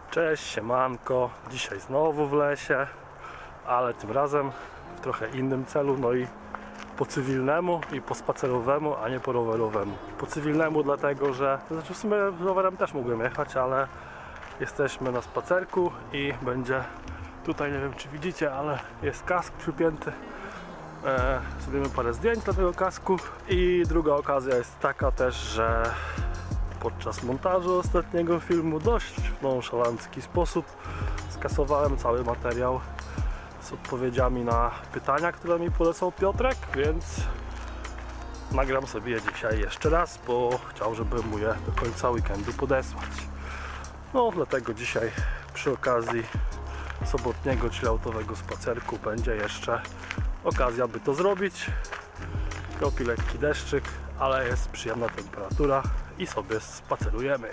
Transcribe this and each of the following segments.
Cześć, siemanko. Dzisiaj znowu w lesie, ale tym razem w trochę innym celu, no i po cywilnemu i po spacerowemu, a nie po rowerowemu. Po cywilnemu dlatego, że w sumie rowerem też mogłem jechać, ale jesteśmy na spacerku i będzie tutaj, nie wiem czy widzicie, ale jest kask przypięty. Zrobimy parę zdjęć dla tego kasku. I druga okazja jest taka też, że podczas montażu ostatniego filmu dość w nonszalancki sposób skasowałem cały materiał z odpowiedziami na pytania, które mi polecał Piotrek, więc nagram sobie je dzisiaj jeszcze raz, bo chciał, żebym mu je do końca weekendu podesłać. No dlatego dzisiaj przy okazji sobotniego chilloutowego spacerku będzie jeszcze okazja, by to zrobić. Kropi lekki deszczyk, ale jest przyjemna temperatura i sobie spacerujemy.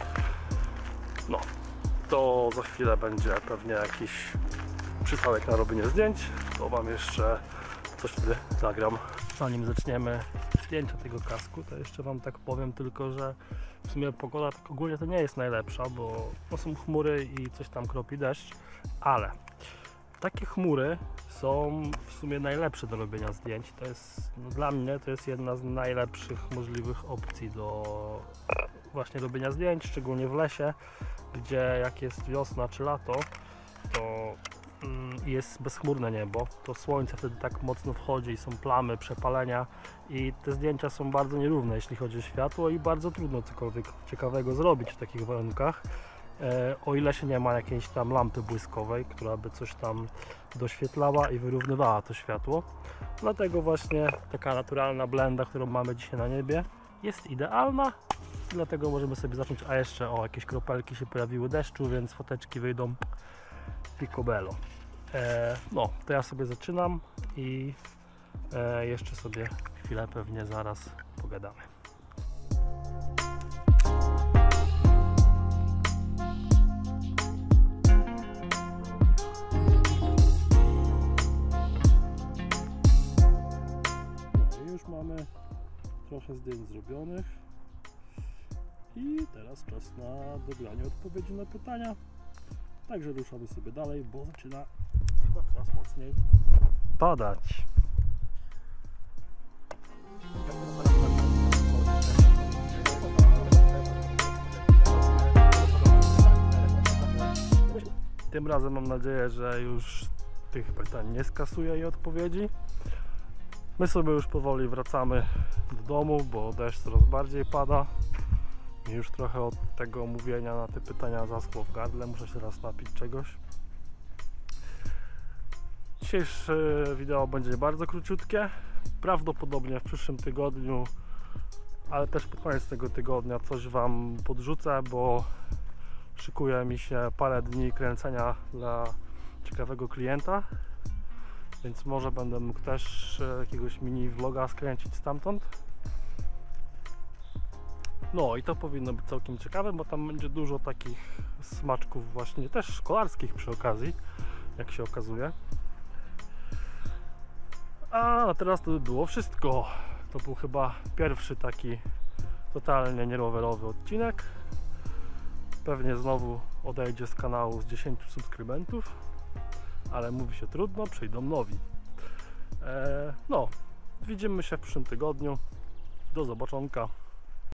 No, to za chwilę będzie pewnie jakiś przystawek na robienie zdjęć, to wam jeszcze coś wtedy nagram. Zanim zaczniemy zdjęcia tego kasku, to jeszcze wam tak powiem tylko, że w sumie pogoda tak ogólnie to nie jest najlepsza, bo są chmury i coś tam kropi deszcz, ale takie chmury są w sumie najlepsze do robienia zdjęć. To jest, no dla mnie to jest jedna z najlepszych możliwych opcji do właśnie robienia zdjęć, szczególnie w lesie, gdzie jak jest wiosna czy lato, to jest bezchmurne niebo, to słońce wtedy tak mocno wchodzi i są plamy, przepalenia i te zdjęcia są bardzo nierówne, jeśli chodzi o światło, i bardzo trudno cokolwiek ciekawego zrobić w takich warunkach. O ile się nie ma jakiejś tam lampy błyskowej, która by coś tam doświetlała i wyrównywała to światło. Dlatego właśnie taka naturalna blenda, którą mamy dzisiaj na niebie, jest idealna. Dlatego możemy sobie zacząć, a jeszcze jakieś kropelki się pojawiły deszczu, więc foteczki wyjdą picobello. No, to ja sobie zaczynam i jeszcze sobie chwilę pewnie zaraz pogadamy. Mamy trochę zdjęć zrobionych i teraz czas na dobranie odpowiedzi na pytania, także ruszamy sobie dalej, bo zaczyna chyba coraz mocniej padać. Tym razem mam nadzieję, że już tych pytań nie skasuję i odpowiedzi. My sobie już powoli wracamy do domu, bo deszcz coraz bardziej pada. I już trochę od tego mówienia na te pytania zaschło w gardle. Muszę się teraz napić czegoś. Dzisiejsze wideo będzie bardzo króciutkie. Prawdopodobnie w przyszłym tygodniu, ale też pod koniec tego tygodnia coś wam podrzucę, bo szykuje mi się parę dni kręcenia dla ciekawego klienta. Więc może będę mógł też jakiegoś mini vloga skręcić stamtąd. No i to powinno być całkiem ciekawe, bo tam będzie dużo takich smaczków właśnie też szkolarskich przy okazji, jak się okazuje. A na teraz to by było wszystko. To był chyba pierwszy taki totalnie nierowerowy odcinek. Pewnie znowu odejdzie z kanału z 10 subskrybentów, ale mówi się trudno, przyjdą nowi. No, widzimy się w przyszłym tygodniu. Do zobaczonka.